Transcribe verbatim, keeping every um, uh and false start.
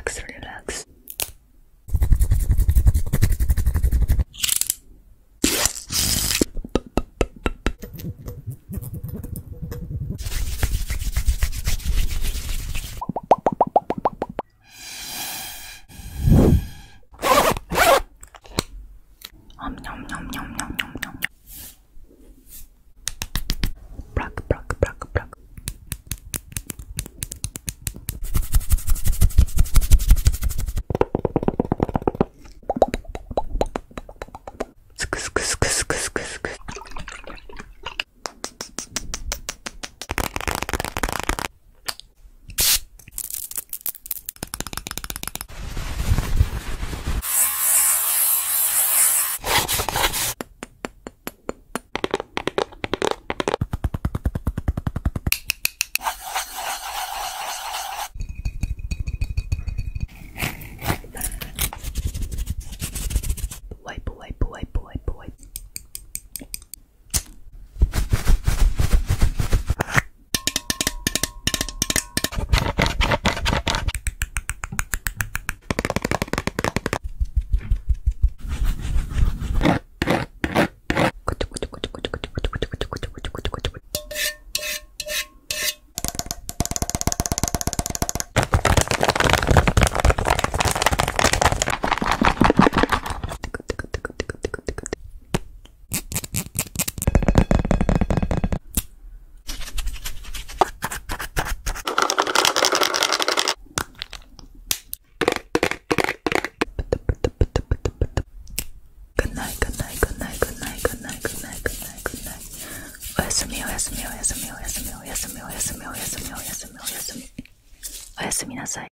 relax, relax. Um, nom, nom, nom, nom, nom, nom. Pluck, pluck, pluck, pluck. Sk, sk, sk, sk, sk, sk. Wipe, wipe, wipe, wipe, wipe. Good night, good night, good night, good night, good night, good night, good night, good night. おやすみ、おやすみ、おやすみ、おやすみ、おやすみ、おやすみ、おやすみ、おやすみ、おやすみ。おやすみなさい。